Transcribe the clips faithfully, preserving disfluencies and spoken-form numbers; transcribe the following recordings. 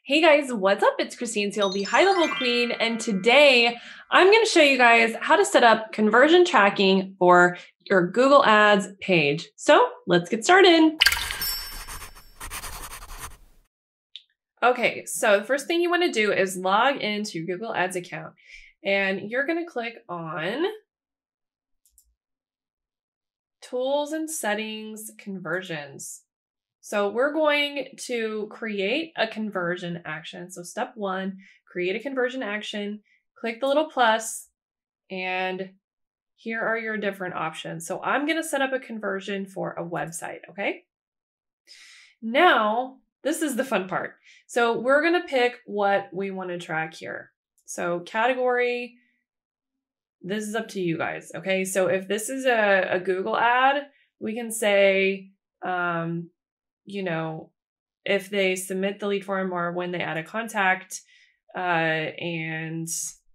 Hey guys, what's up? It's Christine Seal, the high level queen, and today I'm going to show you guys how to set up conversion tracking for your Google Ads page. So let's get started. Okay, so the first thing you want to do is log into your Google Ads account, and you're going to click on Tools and Settings, Conversions. So we're going to create a conversion action. So step one, create a conversion action, click the little plus, and here are your different options. So I'm going to set up a conversion for a website, okay? Now, this is the fun part. So we're going to pick what we want to track here. So category, this is up to you guys, okay? So if this is a, a Google ad, we can say, um, you know, if they submit the lead form or when they add a contact, uh, and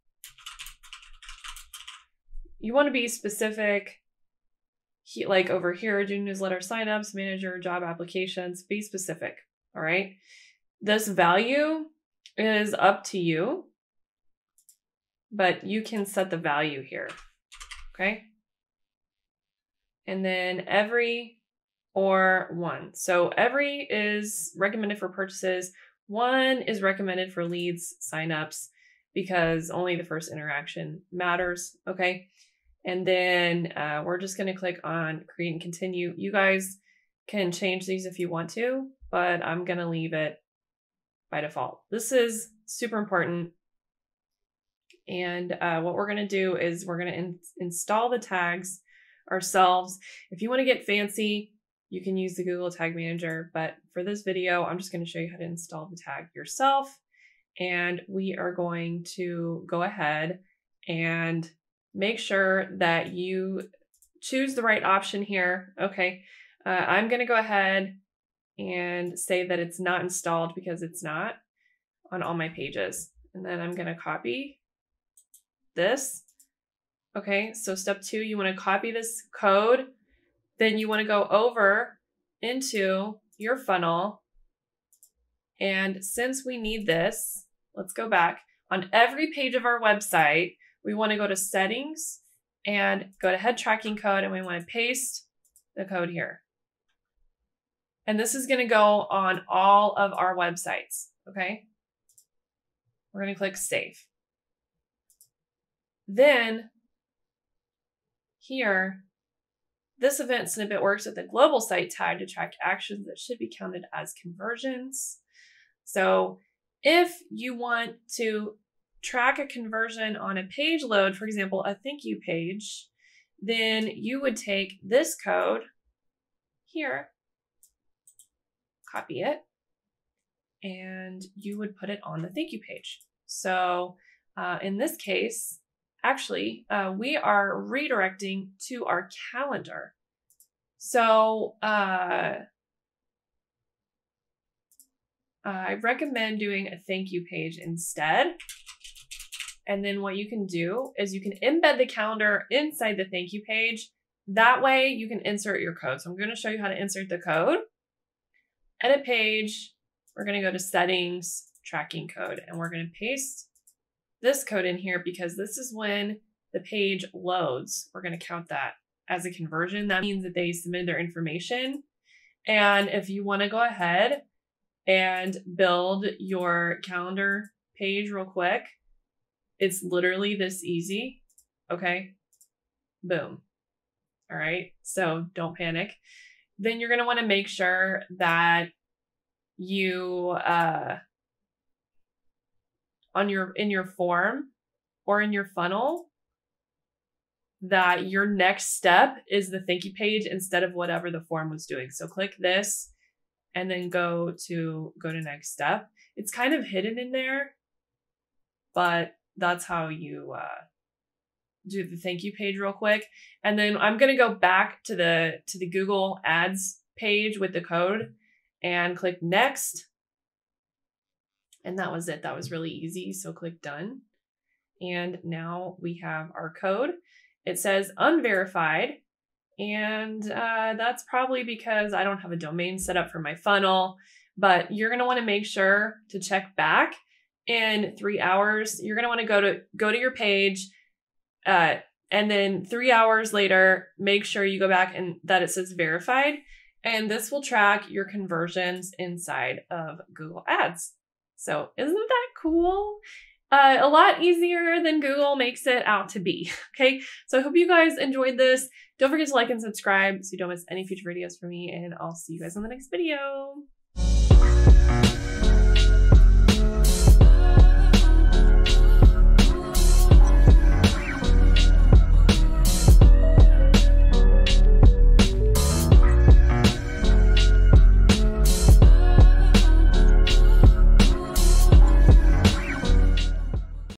you want to be specific, he, like over here, do newsletter signups, manager, job applications, be specific, all right? This value is up to you, but you can set the value here, okay? And then every or one. So every is recommended for purchases. One is recommended for leads, signups, because only the first interaction matters, okay? And then uh, we're just gonna click on create and continue. You guys can change these if you want to, but I'm gonna leave it by default. This is super important. And uh, what we're gonna do is we're gonna in install the tags ourselves. If you wanna get fancy, you can use the Google Tag Manager, but for this video, I'm just going to show you how to install the tag yourself. And we are going to go ahead and make sure that you choose the right option here. Okay, uh, I'm going to go ahead and say that it's not installed because it's not on all my pages. And then I'm going to copy this. Okay, so step two, you want to copy this code. Then you want to go over into your funnel. And since we need this, let's go back. On every page of our website, we want to go to settings and go to head tracking code, and we want to paste the code here. And this is going to go on all of our websites, okay? We're going to click save. Then here, this event snippet works with the global site tag to track actions that should be counted as conversions. So if you want to track a conversion on a page load, for example, a thank you page, then you would take this code here, copy it, and you would put it on the thank you page. So uh, in this case, Actually, uh, we are redirecting to our calendar. So uh, I recommend doing a thank you page instead. And then what you can do is you can embed the calendar inside the thank you page. That way you can insert your code. So I'm going to show you how to insert the code. Edit page. We're going to go to settings, tracking code, and we're going to paste this code in here because this is when the page loads. We're going to count that as a conversion. That means that they submitted their information. And if you want to go ahead and build your calendar page real quick, it's literally this easy. Okay. Boom. All right. So don't panic. Then you're going to want to make sure that you, uh, on your in your form or in your funnel, that your next step is the thank you page instead of whatever the form was doing. So click this and then go to go to next step. It's kind of hidden in there, but that's how you uh, do the thank you page real quick. And then I'm going to go back to the to the Google Ads page with the code and click next. And that was it. That was really easy. So click done. And now we have our code. It says unverified. And uh, that's probably because I don't have a domain set up for my funnel. but you're going to want to make sure to check back in three hours. You're going to want to go to go to your page, uh, and then three hours later, make sure you go back and that it says verified. And this will track your conversions inside of Google Ads. So isn't that cool? Uh, a lot easier than Google makes it out to be. Okay, so I hope you guys enjoyed this. Don't forget to like and subscribe so you don't miss any future videos from me, and I'll see you guys in the next video.